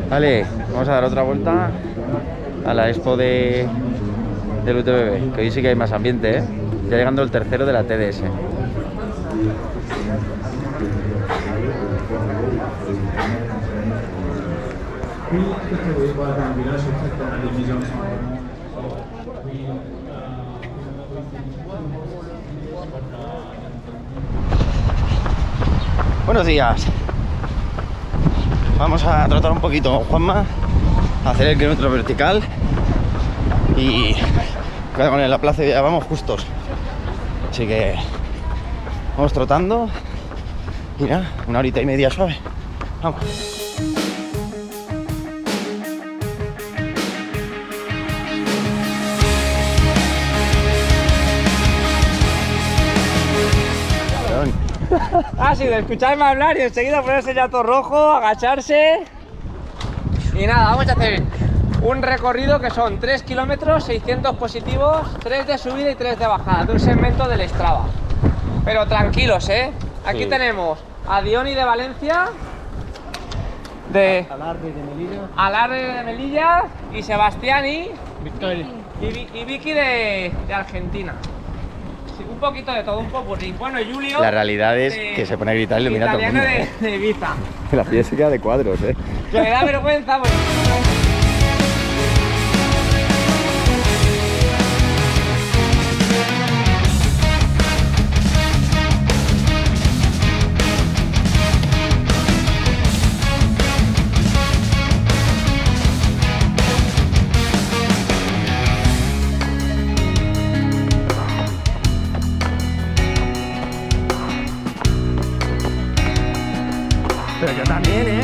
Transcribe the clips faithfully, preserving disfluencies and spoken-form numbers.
Vale, vamos a dar otra vuelta a la expo de del U T B B, que hoy sí que hay más ambiente, ¿eh? Ya llegando el tercero de la T D S. Buenos días. Vamos a tratar un poquito con Juanma, a hacer el kilómetro vertical y con la plaza ya vamos justos. Así que vamos trotando. Mira, una horita y media suave. Vamos. Ah, sí, de escucharme hablar y enseguida ponerse ya todo rojo, agacharse. Y nada, vamos a hacer un recorrido que son tres kilómetros, seiscientos positivos, tres de subida y tres de bajada, de un segmento del Strava. Pero tranquilos, ¿eh? Aquí sí. Tenemos a Diony de Valencia, de Alarde de Melilla, Alarde de Melilla y Sebastián y, Victoria. y, y Vicky de, de Argentina. Un poquito de todo, un poco. Bueno, y Julio. La realidad es de, que se pone a gritar y lo mira todo el mundo. De, de Ibiza. La piel se queda de cuadros, ¿eh? Que me da vergüenza, pues. Pero yo también, ¿eh?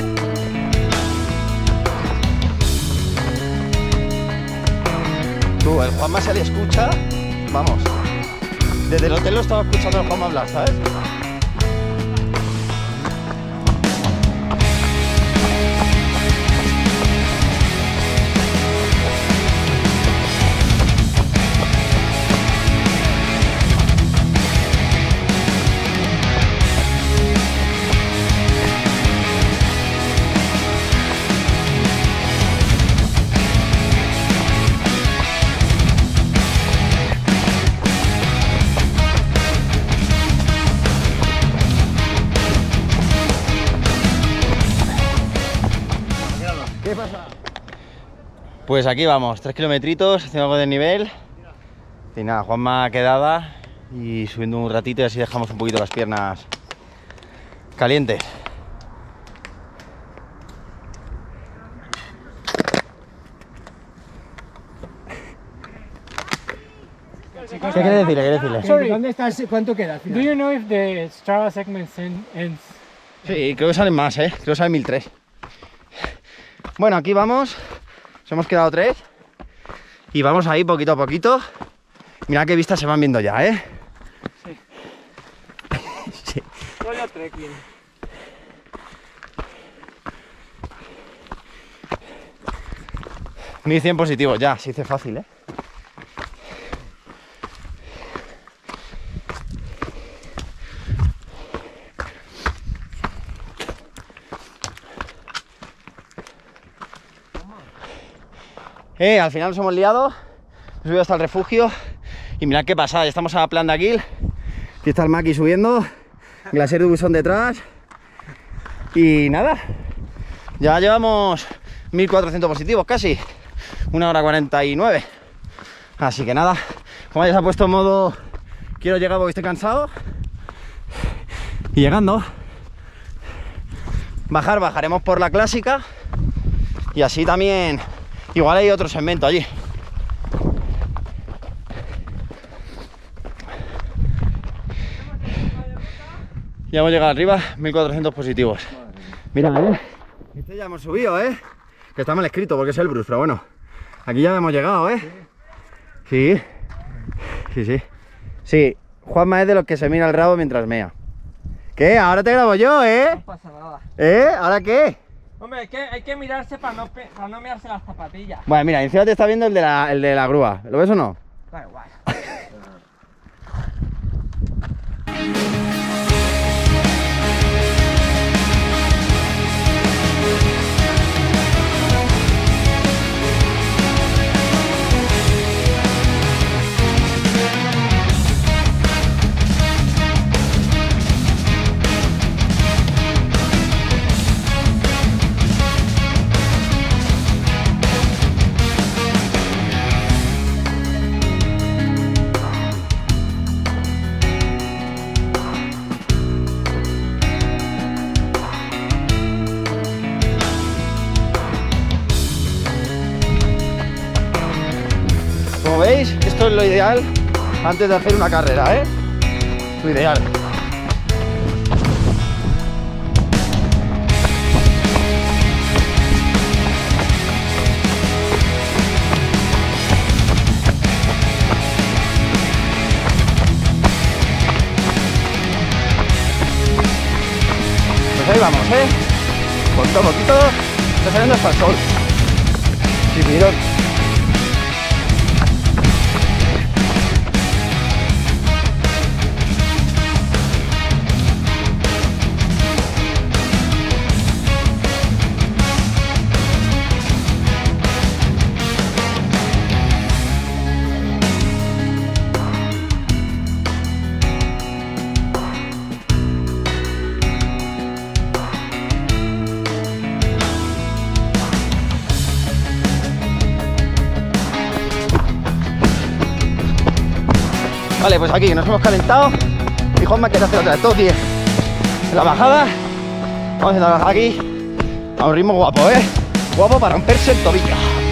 Tú, el Juanma se le escucha, vamos. Desde el hotel lo estaba escuchando el Juanma hablar, ¿sabes? ¿Qué pasa? Pues aquí vamos, tres kilometritos, haciendo algo de nivel. Y nada, Juanma quedada y subiendo un ratito y así dejamos un poquito las piernas calientes. ¿Qué quiere decirle? ¿Qué quiere decirle? Sorry. ¿Dónde estás? ¿Cuánto queda? Do you know if the Strava segments ends? Sí, creo que salen más, ¿eh? Creo que salen mil tres. Bueno, aquí vamos. Nos hemos quedado tres. Y vamos ahí poquito a poquito. Mira qué vistas se van viendo ya, ¿eh? Sí. Sí. Rollo trekking. mil cien positivos ya, se hizo fácil, ¿eh? Eh, al final nos hemos liado, hemos subido hasta el refugio y mirad qué pasada, ya estamos a la Plan d'Aguil. Aquí está el Maki subiendo, Glacier du Buisson detrás y nada, ya llevamos mil cuatrocientos positivos casi, una hora cuarenta y nueve. Así que nada, como ya se ha puesto en modo quiero llegar porque estoy cansado y llegando. Bajar, bajaremos por la clásica y así también. Igual hay otro segmento allí. Ya hemos llegado arriba, mil cuatrocientos positivos. Mira, eh. Este ya hemos subido, eh. Que está mal escrito porque es el Bruce, pero bueno. Aquí ya hemos llegado, eh. Sí. Sí, sí. Sí, Juanma es de los que se mira el rabo mientras mea. ¿Qué? Ahora te grabo yo, eh. No pasa nada. ¿Eh? ¿Ahora qué? Hombre, hay que, hay que mirarse para no, para no mirarse las zapatillas. Bueno, mira, encima te está viendo el de la, el de la grúa. ¿Lo ves o no? Da igual. Esto es lo ideal antes de hacer una carrera, ¿eh? Lo ideal. Pues ahí vamos, ¿eh? Poquito a poquito, está saliendo hasta el sol. Sí, mirón. Vale, pues aquí nos hemos calentado y Juanma quiere hacer otra vez, todos diez. En la bajada, vamos haciendo la bajada aquí a un ritmo guapo, ¿eh? Guapo para romperse el tobillo.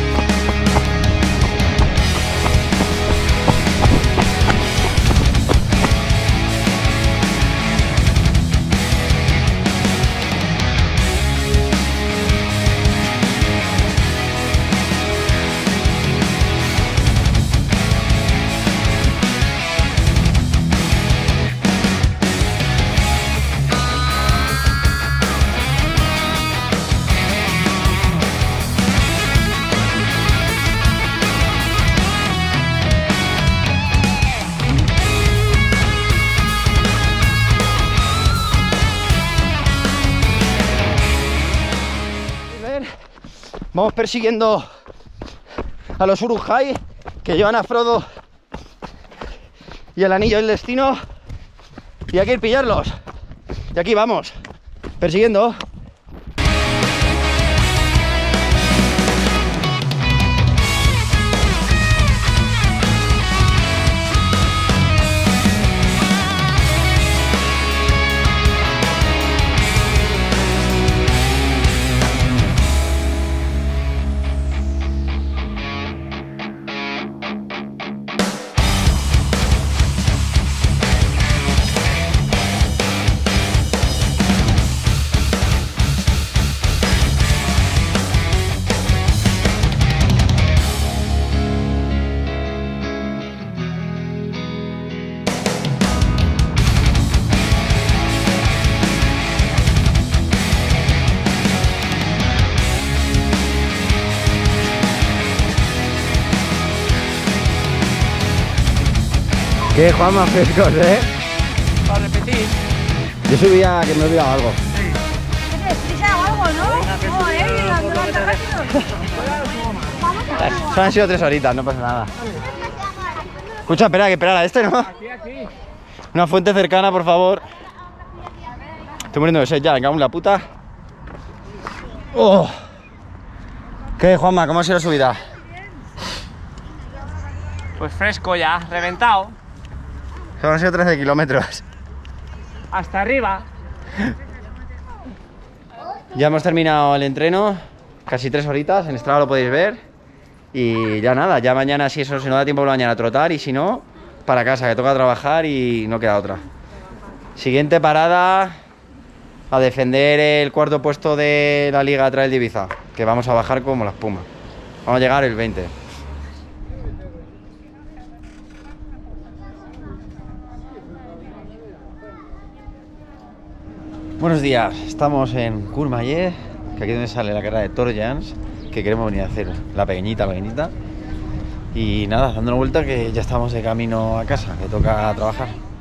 Vamos persiguiendo a los Uruk-hai que llevan a Frodo y el anillo del destino, y hay que ir pillarlos. Y aquí vamos, persiguiendo. Qué Juan más frescos, ¿eh? Para repetir. Yo subía que me he olvidado algo. ¿Tienes prisa o algo, no? Joder, ¿dónde vas tan rápido? Solo han sido tres horitas, no pasa nada. Escucha, espera, que esperar a este, ¿no? Aquí, aquí. Una fuente cercana, por favor. Estoy muriendo de sed ya, me cago en la puta. Oh. ¿Qué, Juanma? ¿Cómo ha sido la subida? Pues fresco ya, reventado. Solo han sido trece kilómetros. Hasta arriba. Ya hemos terminado el entreno, casi tres horitas, en Strava lo podéis ver. Y ya nada, ya mañana, si eso, si no da tiempo por la mañana, a trotar, y si no, para casa, que toca trabajar y no queda otra. Siguiente parada, a defender el cuarto puesto de la Liga Trail de Ibiza, que vamos a bajar como la espuma. Vamos a llegar el veinte. Buenos días, estamos en Courmayeur, que aquí es donde sale la carrera de Torjans, que queremos venir a hacer la pequeñita, pequeñita. Y nada, dando una vuelta que ya estamos de camino a casa, que toca trabajar.